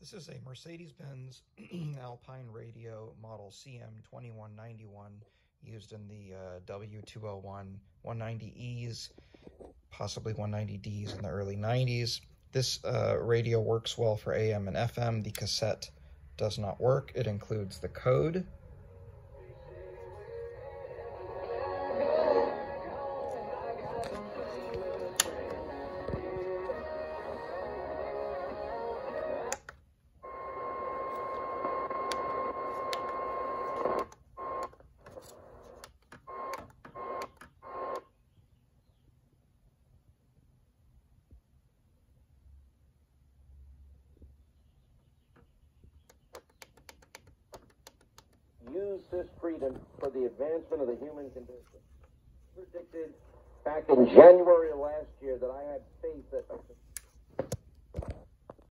This is a Mercedes-Benz Alpine radio model cm2191 used in the W201 190Es, possibly 190Ds in the early 90s. This radio works well for AM and FM. The cassette does not work. It includes the code. Use this freedom for the advancement of the human condition. Predicted back in January of last year that I had faith that